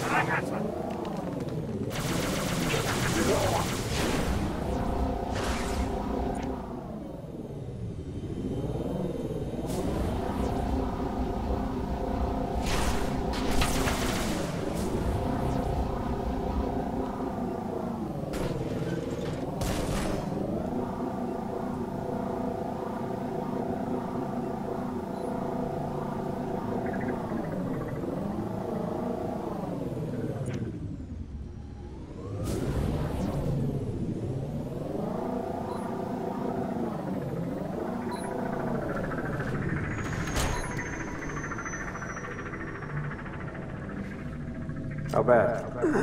How bad?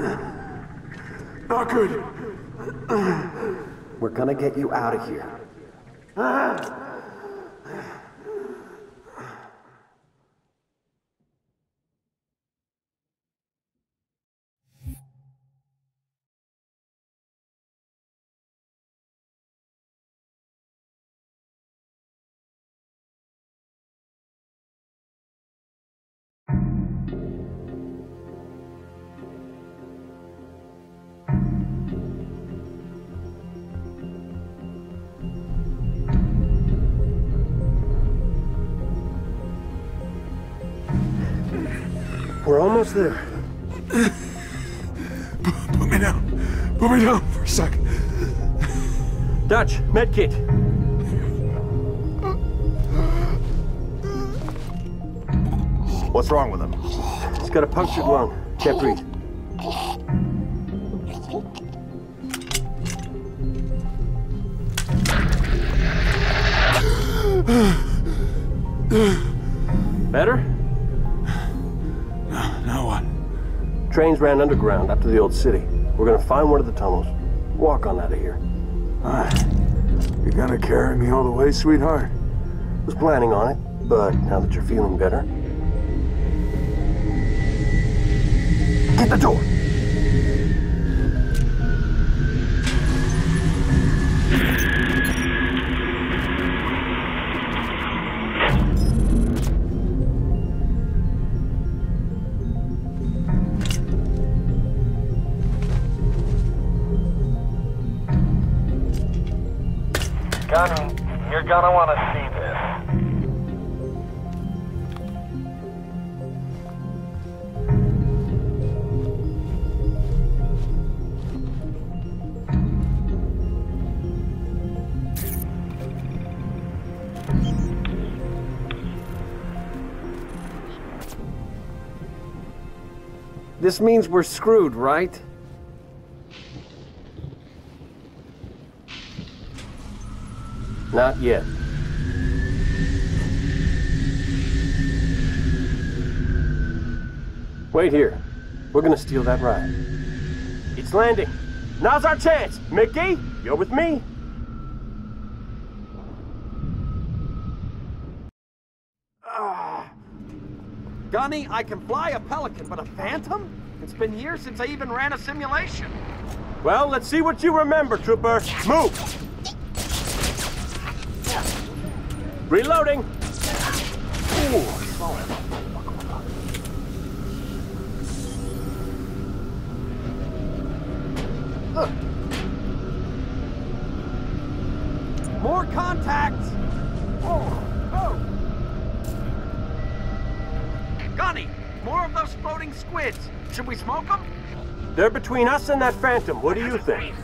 Not good. We're gonna get you out of here. We're almost there. Put me down. Put me down for a second. Dutch, medkit. What's wrong with him? He's got a punctured lung. Can't breathe. Better? Now what? Trains ran underground up to the old city. We're gonna find one of the tunnels. Walk on out of here. You're gonna carry me all the way, sweetheart? Was planning on it, but now that you're feeling better... Get the door! Gunny, you're gonna want to see this. This means we're screwed, right? Not yet. Wait here. We're gonna steal that ride. It's landing. Now's our chance. Mickey, you're with me. Gunny, I can fly a Pelican, but a Phantom? It's been years since I even ran a simulation. Well, let's see what you remember, Trooper. Move! Reloading! Ooh, solid. More contacts! Oh! Gunny, more of those floating squids. Should we smoke them? They're between us and that Phantom. What do you think?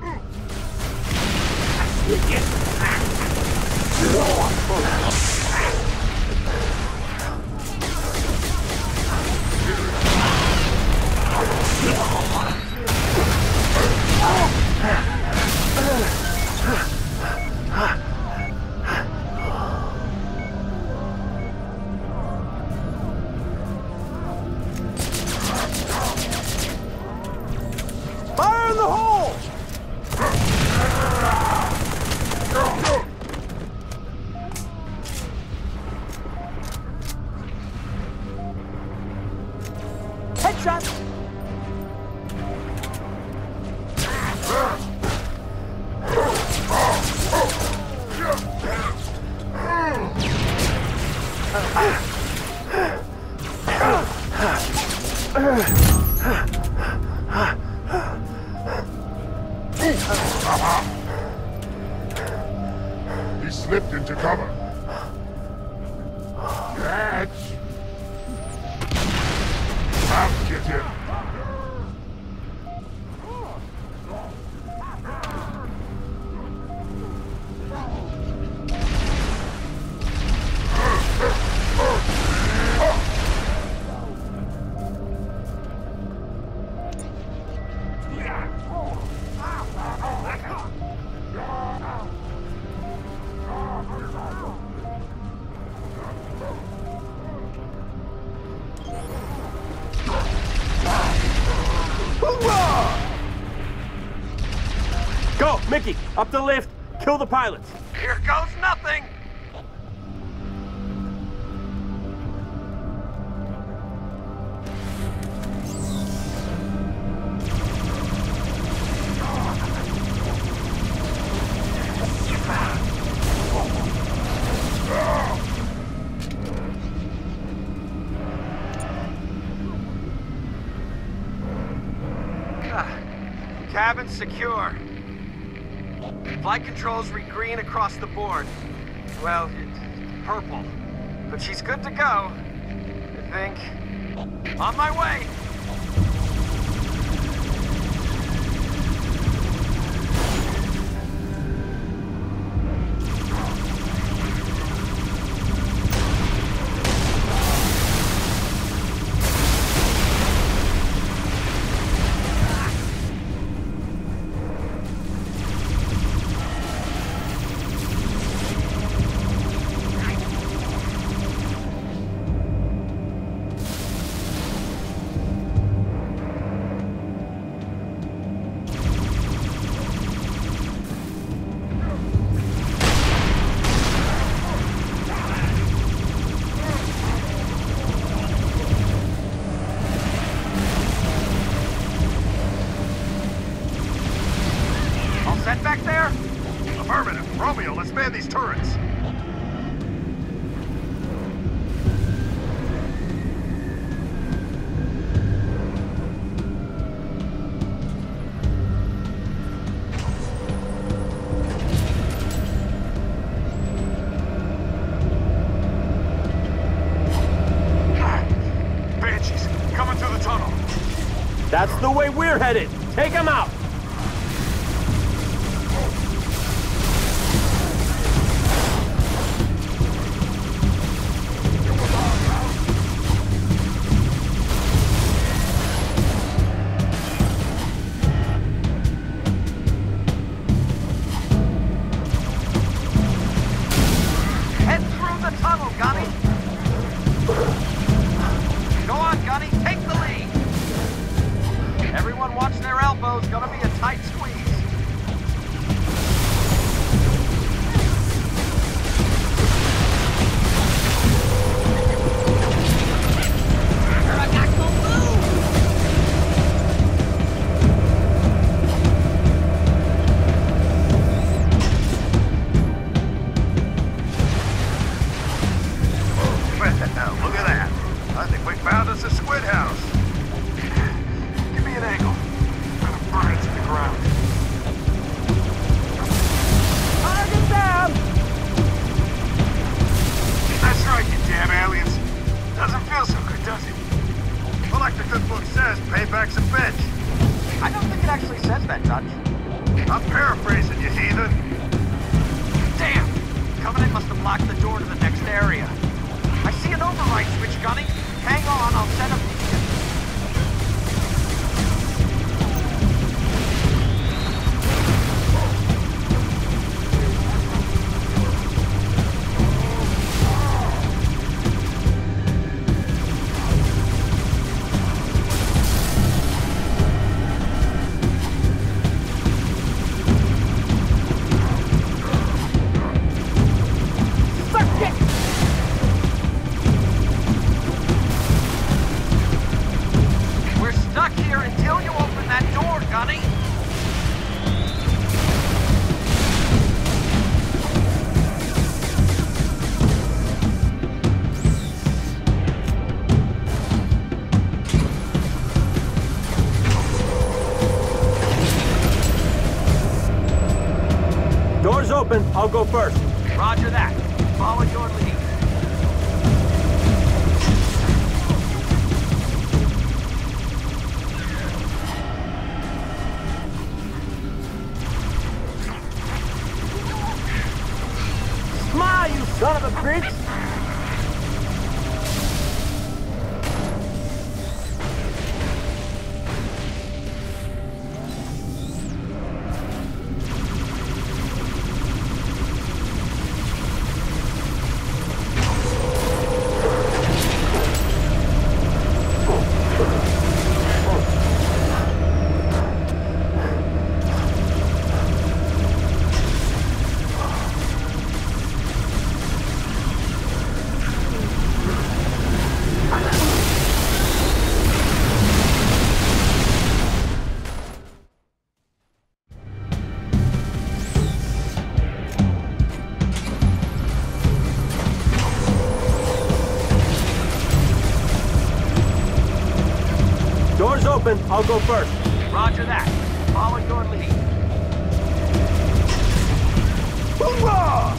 Fire in the hole! Headshot! slipped into cover. Catch! I'll get him. Go, Mickey! Up the lift! Kill the pilots! Here goes nothing! Cabin secure. Flight controls read green across the board. Well, purple. But she's good to go, I think. On my way! Set back there? Affirmative. Romeo, let's man these turrets. Banshees, coming through the tunnel. That's the way we're headed! Take them out! Watch their elbows, gonna be a tight squeeze. Look at that. I think we found us a squid house. Give me an angle. I'm gonna burn it to the ground. Target down! That's right, you damn aliens. Doesn't feel so good, does it? Well, like the good book says, payback's a bitch. I don't think it actually says that, Dutch. I'm paraphrasing, you heathen. Damn! Covenant must have locked the door to the next area. I see an override switch, Gunny. Hang on, I'll set up the... Door's open. I'll go first. Roger that. Follow your lead. Smile, you son of a bitch! Doors open. I'll go first. Roger that. Follow your lead. Hoorah!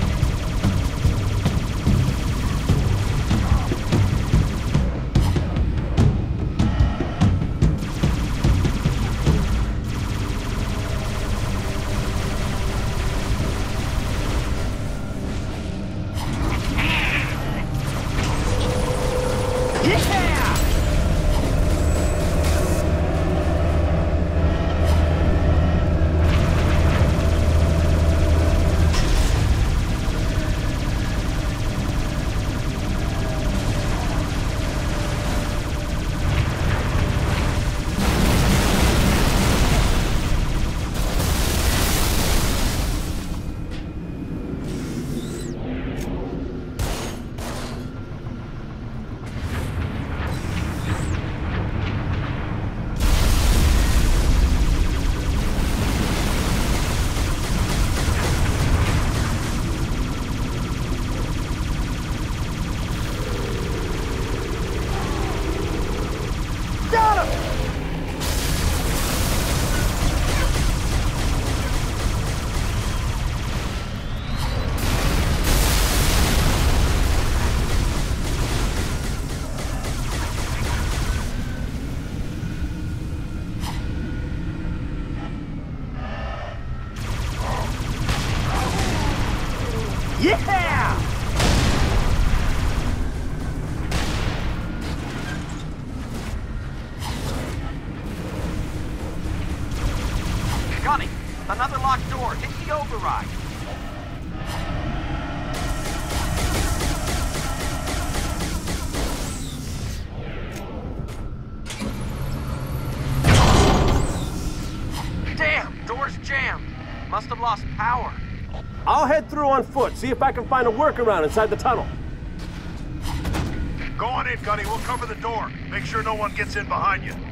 Yeah! Gunny, another locked door. Hit the override. Damn, door's jammed. Must have lost power. I'll head through on foot, see if I can find a workaround inside the tunnel. Go on in, Gunny. We'll cover the door. Make sure no one gets in behind you.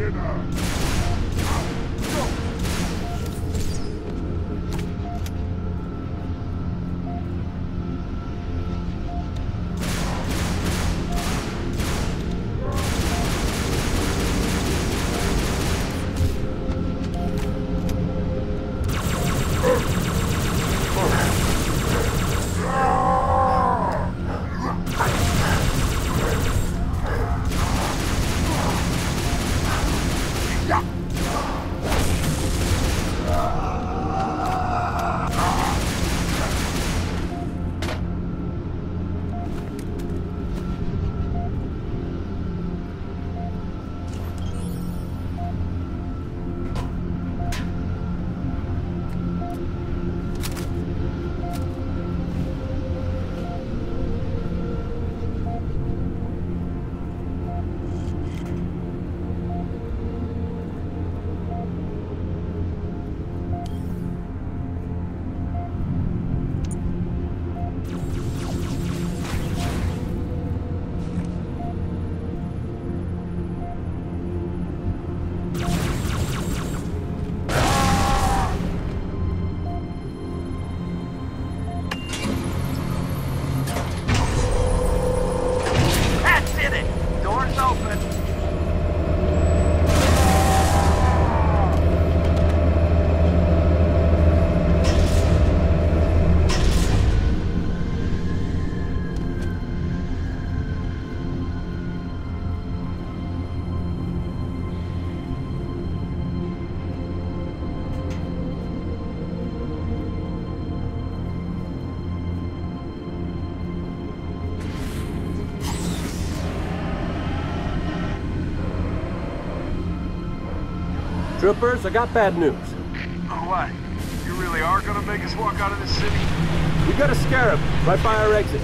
Troopers, I got bad news. Oh, what? You really are gonna make us walk out of this city? We got a scarab right by our exit.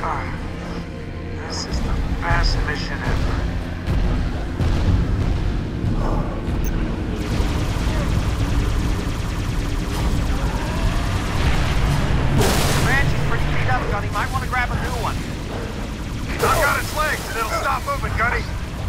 This is the best mission ever. Ranch is pretty beat up, Gunny. Might want to grab a new one. Knock out its legs and it'll stop moving, Gunny.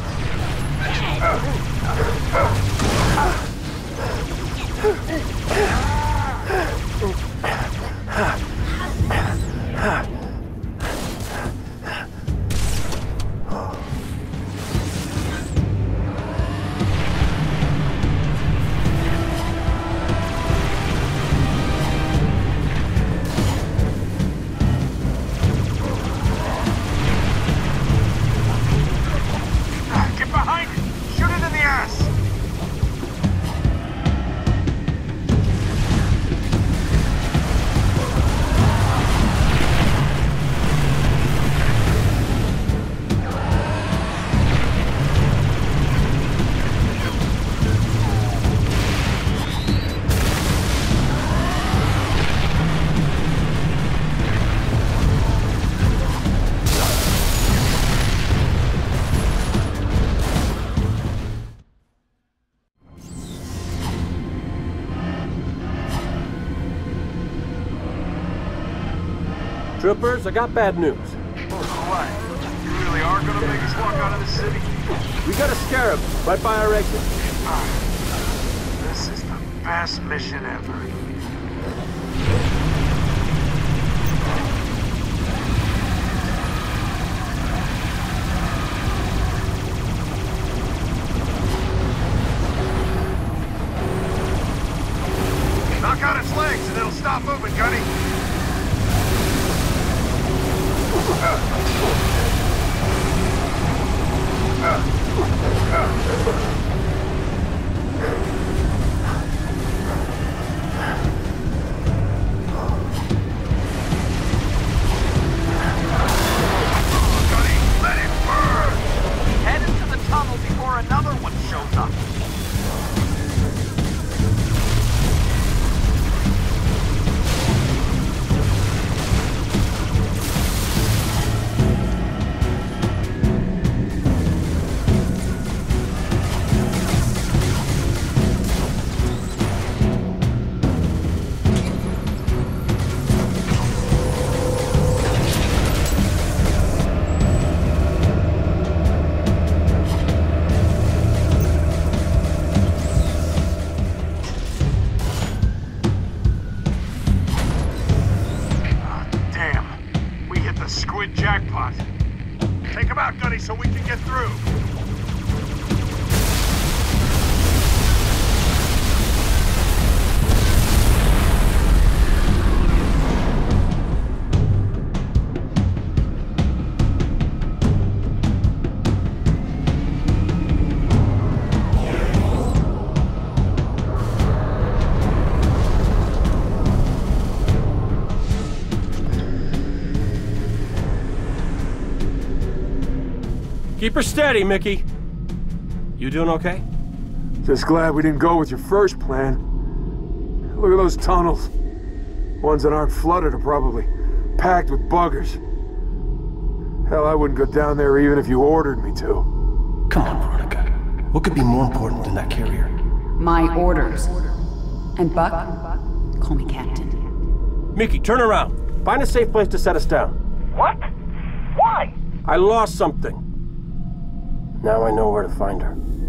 Get behind it! Shoot it in the ass! Troopers, I got bad news. What? You really are gonna make us walk out of the city? We got a scarab right by our exit. This is the best mission ever. Knock out its legs and it'll stop moving, Gunny. Keep her steady, Mickey. You doing okay? Just glad we didn't go with your first plan. Look at those tunnels. Ones that aren't flooded are probably packed with buggers. Hell, I wouldn't go down there even if you ordered me to. Come on, Veronica. What could be more important than that carrier? My orders. And Buck, call me Captain. Mickey, turn around. Find a safe place to set us down. What? Why? I lost something. Now I know where to find her.